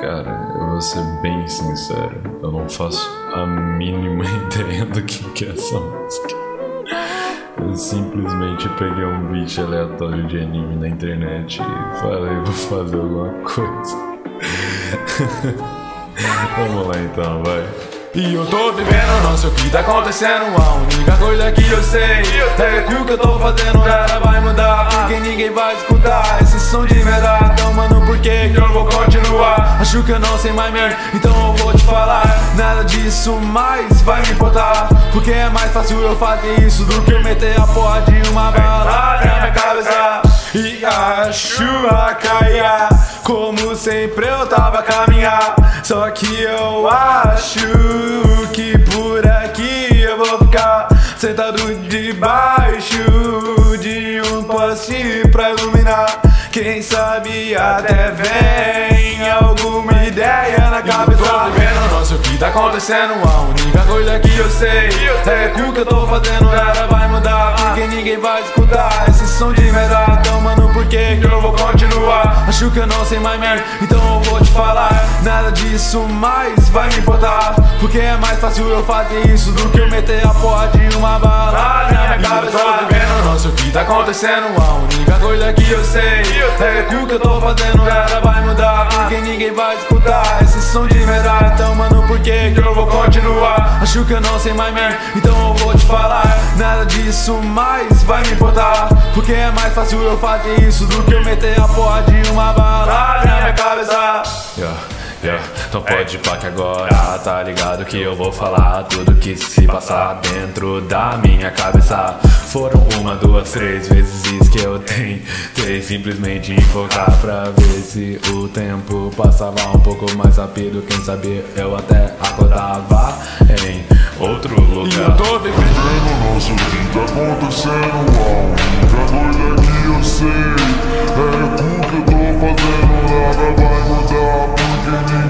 Cara, eu vou ser bem sincero, eu não faço a mínima ideia do que é essa música. Eu simplesmente peguei um beat aleatório de anime na internet e falei, vou fazer alguma coisa. Vamos lá então, vai. E eu tô vivendo, não sei o que tá acontecendo. A única coisa que eu sei é que o que eu tô fazendo nada vai mudar, porque ninguém vai escutar esse som de verdade. Então mano, por que eu vou continuar? Acho que eu não sei mais mesmo, então eu vou te falar. Nada disso mais vai me importar, porque é mais fácil eu fazer isso do que eu meter a porra de uma bala na minha cabeça e a chuva caia. Como sempre eu tava a caminhar, só que eu acho que por aqui eu vou ficar sentado debaixo de um poste pra iluminar. Quem sabe até vem alguma ideia na cabeça. Tô vivendo, não sei o que tá acontecendo. A única coisa que eu sei é que o que eu tô fazendo nada vai mudar, porque ninguém vai escutar esse som de verdade. Então mano, por que eu vou continuar? Acho que eu não sei mais mesmo, então eu vou te falar. Nada disso mais vai me importar, porque é mais fácil eu fazer isso do que eu meter a porra de uma bala na minha cabeça. Tô vivendo, não sei o que tá acontecendo. A única coisa que eu sei é que o que eu tô fazendo nada vai mudar, porque ninguém vai escutar esse som de verdade. Então mano, por que eu vou continuar? Acho que eu não sei mais mesmo, então eu vou te falar. Nada disso mais vai me importar, porque é mais fácil eu fazer isso do que eu meter a porra de uma bala na minha cabeça. Então pode pá que agora tá ligado que eu vou falar tudo que se passar dentro da minha cabeça. Foram uma, duas, três vezes que eu tentei simplesmente enfocar pra ver se o tempo passava um pouco mais rápido. Quem sabia eu até acordava em outro lugar. E eu tô vivendo, não sei o que tá acontecendo. A única coisa que eu sei é que o que eu tô fazendo nada vai mudar, porque